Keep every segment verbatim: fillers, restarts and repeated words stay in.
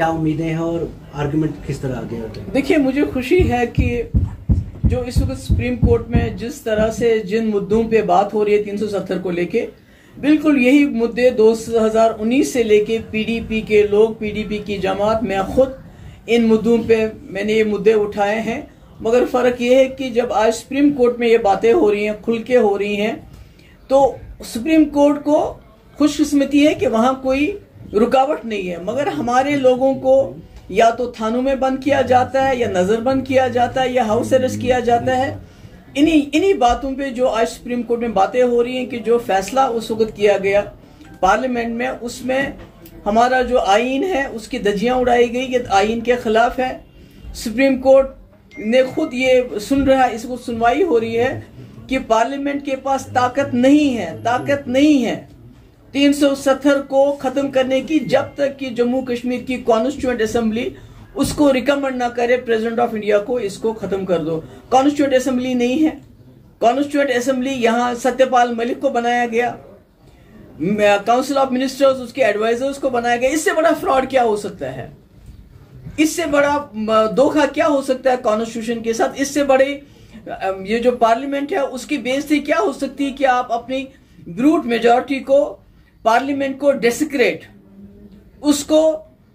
क्या उम्मीदें हैं और आर्गुमेंट किस तरह आगे होते हैं? देखिए, मुझे खुशी है कि जो इस वक्त सुप्रीम कोर्ट में जिस तरह से जिन मुद्दों पे बात हो रही है तीन सौ सत्तर को लेके, बिल्कुल यही मुद्दे दो हज़ार उन्नीस से लेके पीडीपी के लोग, पीडीपी की जमात, मैं खुद इन मुद्दों पे मैंने ये मुद्दे उठाए हैं। मगर फ़र्क ये है कि जब आज सुप्रीम कोर्ट में ये बातें हो रही हैं, खुल के हो रही हैं, तो सुप्रीम कोर्ट को खुशकिस्मती है कि वहाँ कोई रुकावट नहीं है। मगर हमारे लोगों को या तो थानों में बंद किया जाता है, या नज़रबंद किया जाता है, या हाउस अरेस्ट किया जाता है। इन्हीं इन्हीं बातों पे जो आज सुप्रीम कोर्ट में बातें हो रही हैं कि जो फैसला उस वक्त किया गया पार्लियामेंट में, उसमें हमारा जो आइन है उसकी धज्जियां उड़ाई गई, ये आइन के खिलाफ है। सुप्रीम कोर्ट ने खुद ये सुन रहा है, इसको सुनवाई हो रही है कि पार्लियामेंट के पास ताकत नहीं है, ताकत नहीं है तीन सौ सत्तर को खत्म करने की, जब तक कि जम्मू कश्मीर की कॉन्स्टिट्यूएंट असेंबली उसको रिकमेंड ना करे प्रेसिडेंट ऑफ इंडिया को, इसको खत्म कर दो। कॉन्स्टिट्यूएंट असेंबली नहीं है। कॉन्स्टिट्यूएंट असेंबली यहाँ सत्यपाल मलिक को बनाया गया, काउंसिल ऑफ मिनिस्टर्स उसके एडवाइजर्स को बनाया गया। इससे बड़ा फ्रॉड क्या हो सकता है? इससे बड़ा धोखा क्या हो सकता है कॉन्स्टिट्यूशन के साथ? इससे बड़े ये जो पार्लियामेंट है उसकी बेइज्जती क्या हो सकती है कि आप अपनी ब्रूट मेजॉरिटी को, पार्लियामेंट को डेसिक्रेट, उसको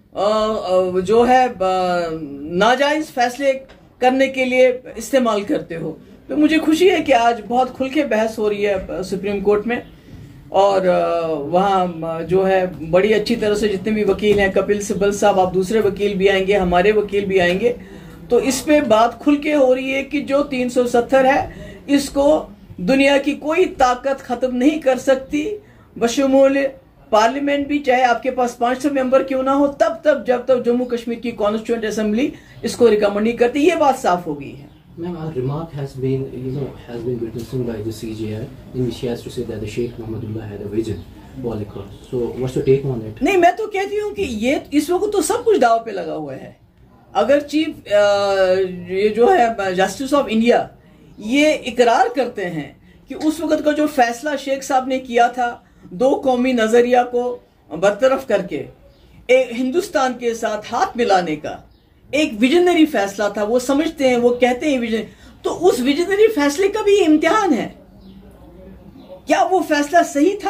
जो है नाजायज फैसले करने के लिए इस्तेमाल करते हो। तो मुझे खुशी है कि आज बहुत खुल के बहस हो रही है सुप्रीम कोर्ट में, और वहाँ जो है बड़ी अच्छी तरह से जितने भी वकील हैं, कपिल सिब्बल साहब, आप दूसरे वकील भी आएंगे, हमारे वकील भी आएंगे, तो इस पे बात खुल के हो रही है कि जो तीन सौ सत्तर है इसको दुनिया की कोई ताकत खत्म नहीं कर सकती, बशमूल पार्लियामेंट भी, चाहे आपके पास पांच सौ मेंबर क्यों ना हो, तब तक जब तक जम्मू कश्मीर की कॉन्स्टिट्यूएंट असेंबली इसको रिकमेंड नहीं करती। ये बात साफ हो गई है। Ma'am, a remark has been, you know, has been witnessed by the C J I, in which he has to say that the Sheikh Mohammadullah had a vision all across. So, what's your take on it? नहीं, मैं तो कहती हूँ कि ये इस वक्त तो सब कुछ दाव पे लगा हुआ है। अगर चीफ ये जो है जस्टिस ऑफ इंडिया ये इकरार करते हैं कि उस वक्त का जो फैसला शेख साहब ने किया था, दो कौमी नजरिया को बरतरफ करके एक हिंदुस्तान के साथ हाथ मिलाने का एक विजनरी फैसला था, वो समझते हैं, वो कहते हैं विजन, तो उस विजनरी फैसले का भी इम्तिहान है। क्या वो फैसला सही था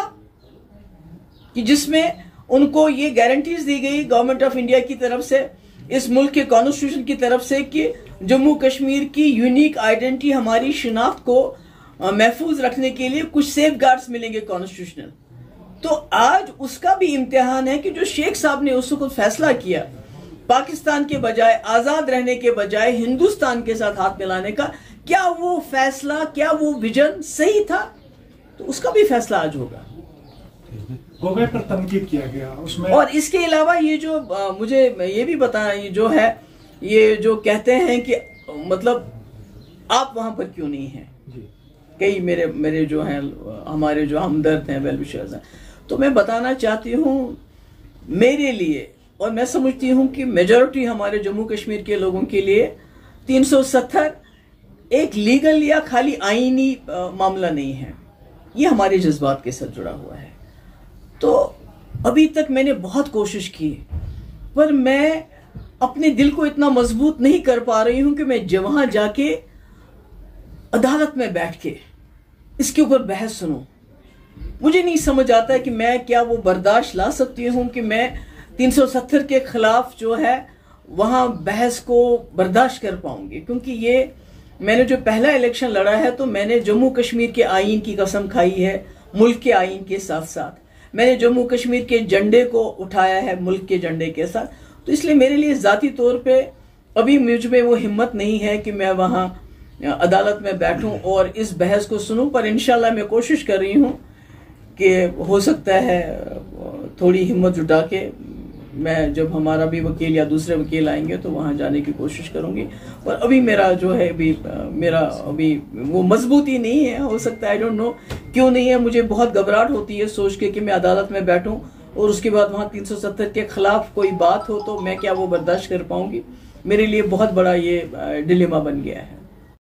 कि जिसमें उनको ये गारंटीज दी गई गवर्नमेंट ऑफ इंडिया की तरफ से, इस मुल्क के कॉन्स्टिट्यूशन की तरफ से, कि जम्मू कश्मीर की यूनिक आइडेंटिटी, हमारी शिनाख्त को महफूज रखने के लिए कुछ सेफ गार्ड्स मिलेंगे कॉन्स्टिट्यूशनल। तो आज उसका भी इम्तिहान है कि जो शेख साहब ने उस वक्त फैसला किया पाकिस्तान के बजाय, आजाद रहने के बजाय हिंदुस्तान के साथ हाथ मिलाने का, क्या वो फैसला, क्या वो विजन सही था? तो उसका भी फैसला आज होगा। गोगोई पर तनकीद किया गया उसमें। और इसके अलावा ये जो आ, मुझे ये भी बताना, ये जो है, ये जो कहते हैं कि मतलब आप वहां पर क्यों नहीं हैं, कई मेरे मेरे जो हैं, हमारे जो हमदर्द हैं, वेल विशर्स हैं, तो मैं बताना चाहती हूँ, मेरे लिए, और मैं समझती हूँ कि मेजॉरिटी हमारे जम्मू कश्मीर के लोगों के लिए तीन सौ सत्तर एक लीगल या खाली आईनी मामला नहीं है, ये हमारे जज्बात के साथ जुड़ा हुआ है। तो अभी तक मैंने बहुत कोशिश की, पर मैं अपने दिल को इतना मजबूत नहीं कर पा रही हूं कि मैं वहां जाके अदालत में बैठ के इसके ऊपर बहस सुनूं। मुझे नहीं समझ आता है कि मैं क्या वो बर्दाश्त ला सकती हूं कि मैं तीन सौ सत्तर के खिलाफ जो है वहां बहस को बर्दाश्त कर पाऊंगी, क्योंकि ये मैंने जो पहला इलेक्शन लड़ा है तो मैंने जम्मू कश्मीर के आइन की कसम खाई है, मुल्क के आइन के साथ साथ मैंने जम्मू कश्मीर के झंडे को उठाया है मुल्क के झंडे के साथ। तो इसलिए मेरे लिए जाती तौर पे अभी मुझ में वो हिम्मत नहीं है कि मैं वहां अदालत में बैठूं और इस बहस को सुनूं, पर इंशाल्लाह मैं कोशिश कर रही हूं कि हो सकता है थोड़ी हिम्मत जुटा के मैं, जब हमारा भी वकील या दूसरे वकील आएंगे तो वहां जाने की कोशिश करूंगी। पर अभी मेरा जो है अभी मेरा अभी वो मजबूती नहीं है, हो सकता है, आई डोंट नो क्यों नहीं है। मुझे बहुत घबराहट होती है सोच के कि मैं अदालत में बैठूं और उसके बाद वहां तीन सौ सत्तर के खिलाफ कोई बात हो तो मैं क्या वो बर्दाश्त कर पाऊंगी। मेरे लिए बहुत बड़ा ये डिलेमा बन गया है।